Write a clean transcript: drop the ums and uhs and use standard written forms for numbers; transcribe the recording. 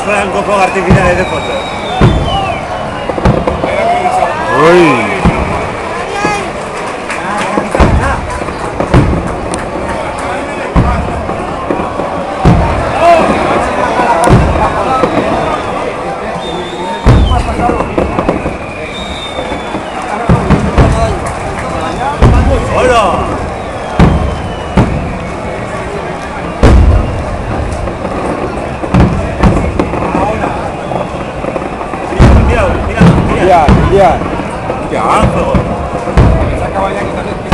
fueran con fuegos artificiales de fotos. Uy. ¡Hola! Mira, mira, mira. Ya, ya. ¡Qué asco! Se acaba ya que